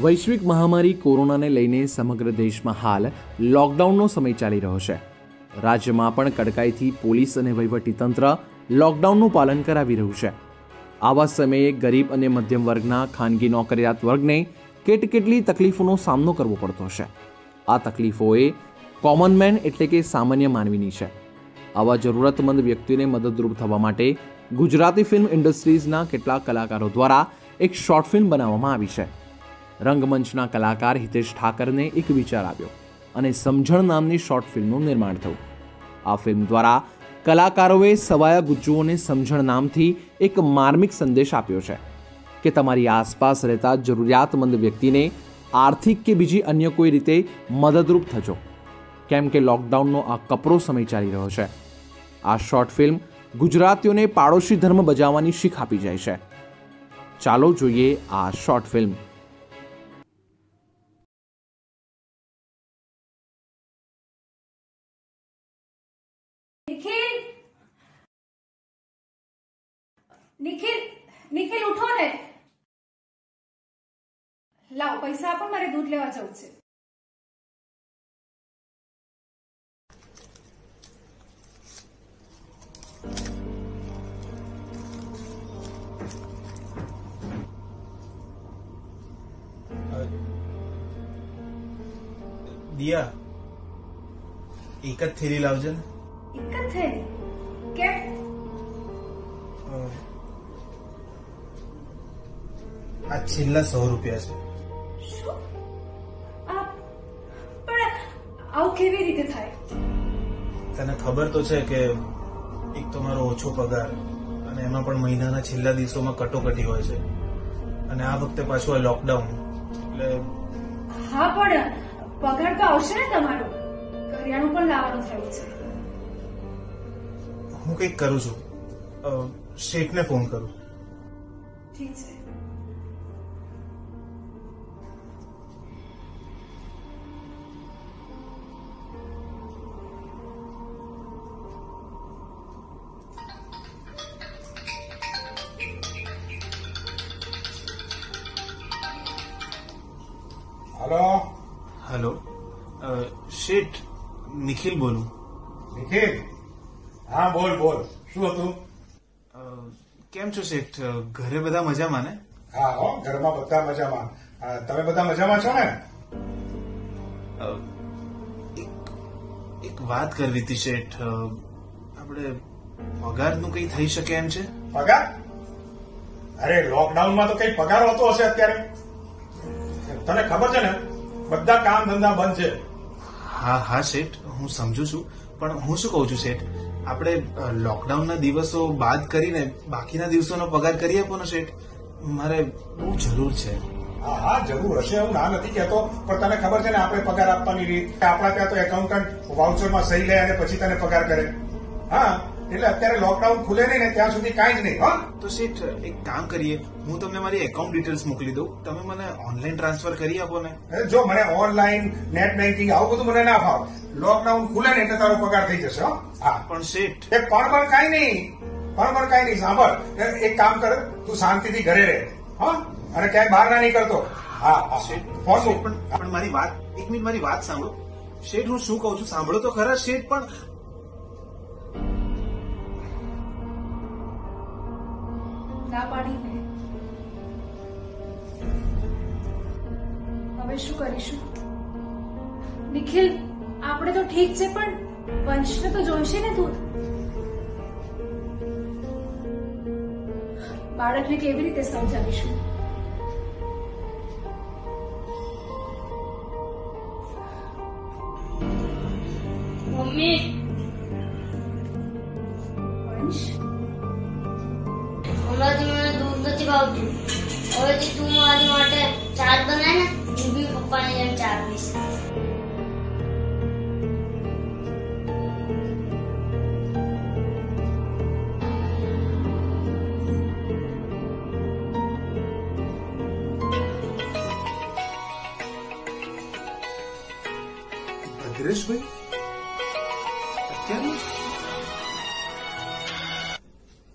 વૈશ્વિક મહામારી કોરોનાને લઈને સમગ્ર દેશમાં હાલ લોકડાઉનનો સમય ચાલી રહ્યો છે. રાજ્યમાં પણ કડકાઈથી પોલીસ અને વહીવટીતંત્ર લોકડાઉનનું પાલન કરાવી રહ્યું છે. આવા સમયે ગરીબ અને મધ્યમ વર્ગના ખાનગી નોકરિયાત વર્ગને કેટલી તકલીફોનો સામનો કરવો પડતો હશે. આ તકલીફોએ કોમન મેન એટલે કે સામાન્ય માનવીની છે. આવા જરૂરતમંદ વ્યક્તિને મદદરૂપ થવા માટે ગુજરાતી ફિલ્મ ઇન્ડસ્ટ્રીઝના કેટલાક કલાકારો દ્વારા એક શોર્ટ ફિલ્મ બનાવવામાં આવી છે. રંગમંચના કલાકાર હિતેશ ઠાકરને એક વિચાર આવ્યો અને સમજણ નામની શોર્ટ ફિલ્મનું નિર્માણ થયું. આ ફિલ્મ દ્વારા કલાકારોએ સવાયા ગુજ્જુઓને સમજણ નામથી એક માર્મિક સંદેશ આપ્યો છે કે તમારી આસપાસ રહેતા જરૂરિયાતમંદ વ્યક્તિને આર્થિક કે બીજી અન્ય કોઈ રીતે મદદરૂપ થજો, કેમ કે લોકડાઉનનો આ કપરો સમય ચાલી રહ્યો છે. આ શોર્ટ ફિલ્મ ગુજરાતીઓને પાડોશી ધર્મ બજાવવાની શીખ આપી જાય છે. ચાલો જોઈએ આ શોર્ટ ફિલ્મ. निखिल निखिल निखिल उठो ने. लाओ पैसा आपो, मारे दूध लेवा जવું છે. દિયા, એક જ થેલી લાવજે ને. એક જ થેલી? કેમ? આ છેલ્લા 100 રૂપિયા છે. શું? પણ આવું કેવી રીતે થાય? તને ખબર તો છે કે એક તો મારો ઓછો પગાર અને એમાં પણ મહિનાના છેલ્લા દિવસોમાં કટોકટી હોય છે, અને આ વખતે પાછું આ લોકડાઉન એટલે. હા, પણ પગાર તો આવશે ને તમારો. કરિયાણું પણ લાવવાનું થયું છે. હું કંઈક કરું છું, શેઠને ફોન કરું. ઠીક છે. હેલો શેઠ, નિખિલ બોલું. નિખિલ? હા, બોલ બોલ. શું હતું? કેમ છો શેઠ? ઘરે બધા મજામાં ને? હા હો, ઘરમાં બધા મજામાં. તમે બધા મજામાં છો ને? એક વાત કરવી હતી શેઠ. આપણે પગારનું કઈ થઈ શકે એમ છે? પગાર? અરે લોકડાઉનમાં તો કઈ પગાર હોતો હશે અત્યારે? તને ખબર છે ને, બધા કામ ધંધા બંધ છે. હા શેઠ, હું સમજુ છું, પણ હું શું કહું છું શેઠ, આપણે લોકડાઉનના દિવસો બાદ કરીને બાકીના દિવસોનો પગાર કરી આપો ને શેઠ. મારે બહુ જરૂર છે. હા, જરૂર હશે, હું ના નથી કહેતો, પણ તને ખબર છે ને આપણે પગાર આપવાની રીત. આપણા ત્યાં તો એકાઉન્ટન્ટ વાઉચરમાં સહી લે અને પછી તને પગાર કરે. હા, એટલે અત્યારે લોકડાઉન ખુલે નહીં ને ત્યાં સુધી કાંઈ જ નહીં. હા, તો શેઠ એક કામ કરીએ, હું તમને મારી એકાઉન્ટ ડિટેલ્સ મોકલી દઉં, તમે મને ઓનલાઈન ટ્રાન્સફર કરી આપો ને. જો મને ઓનલાઈન નેટ બેન્કિંગ આવું બધું મને ના ફાવે. લોકડાઉન ખુલે ને એટલે તારો પગાર થઈ જશે. હા, પણ શેઠ પણ કાંઈ નહીં. સાંભળ, એક કામ કર, તું શાંતિથી ઘરે રહે. હા, અને ક્યાંય બહાર ના નીકળતો. હા પણ મારી વાત, એક મિનિટ મારી વાત સાંભળો શેઠ. હું શું કહું છું સાંભળો તો ખરા શેઠ. પણ ના પાડીને હવે શું કરીશું? નિખિલ, આપણે તો ઠીક છે, પણ વંશને તો જોઈશે ને દૂધ. બાળકને કેવી રીતે સમજાવીશું? મમ્મી, વંશ, હમણાંથી મને દૂધ નથી ભાવતું. હવેથી તું મારી માટે ચા બનાય ને, હું બી પપ્પાની જેમ ચા પીશ. ભદ્રેશભાઈ અત્યારે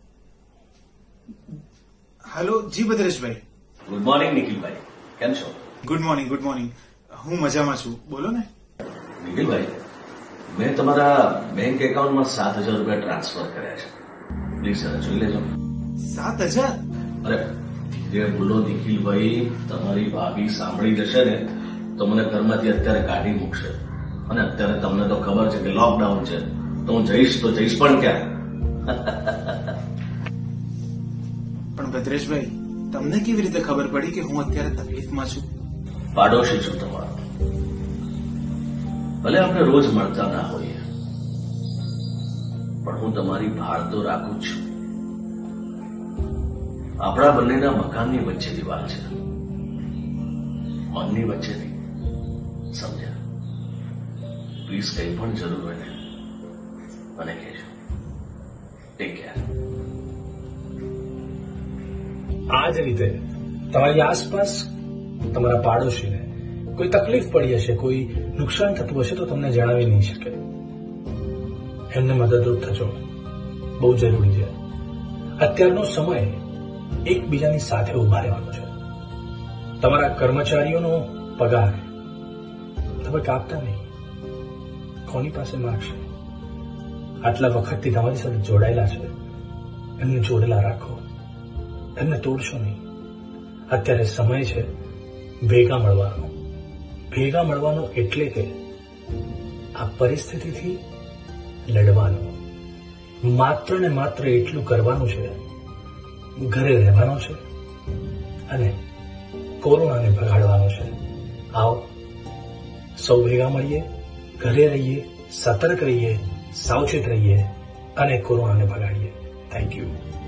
हेलो जी भद्रेश भाई. गुड मॉर्निंग निखिल भाई, केम छो? Good morning good morning. હું મજામાં છું, બોલો ને. નિખિલભાઈ, મેં તમારા બેંક એકાઉન્ટમાં 7,000 રૂપિયા ટ્રાન્સફર કર્યા છે. પ્લીઝ સર જોઈ લેજો. 7,000? અરે જે ભૂલો નિખિલભાઈ તમારી ભાભી સાંભળી જશે ને તો મને ઘરમાંથી અત્યારે કાઢી મૂકશે. અને અત્યારે તમને તો ખબર છે કે લોકડાઉન છે, તો હું જઈશ પણ ક્યાં? પણ ભદ્રેશભાઈ, તમને કેવી રીતે ખબર પડી કે હું અત્યારે તકલીફમાં છું? પાડોશી છું તમારો. ભલે આપણે રોજ મળતા ના હોઈએ, પણ હું તમારી ભાળ તો રાખું જ છું. આપણા બંનેના મકાનની વચ્ચે દિવાલ છે, મનની વચ્ચે નહીં. સમજ્યા? પ્લીઝ કંઈ પણ જરૂર હોય ને મને કહેજો. Take care. આ જ રીતે તમારી આસપાસ તમારા પાડોશીને કોઈ તકલીફ પડી હશે, કોઈ નુકસાન થતું હશે તો તમને જણાવી નહીં શકે. એમને મદદરૂપ થજો, બહુ જરૂરી છે. અત્યારનો સમય એકબીજાની સાથે ઉભા રહેવાનો છે. તમારા કર્મચારીઓનો પગાર તમે કાપતા નહીં. કોની પાસે માગશે? આટલા વખતથી તમારી સાથે જોડાયેલા છે, એમને જોડેલા રાખો, એમને તોડશો નહીં. અત્યારે સમય છે ભેગા મળવાનો. ભેગા મળવાનો એટલે કે આ પરિસ્થિતિથી લડવાનું. માત્ર ને માત્ર એટલું કરવાનું છે, ઘરે રહેવાનો છે અને કોરોનાને ભગાડવાનો છે. આવો સૌ ભેગા મળીએ, ઘરે રહીએ, સતર્ક રહીએ, સાવચેત રહીએ અને કોરોનાને ભગાડીએ. Thank you.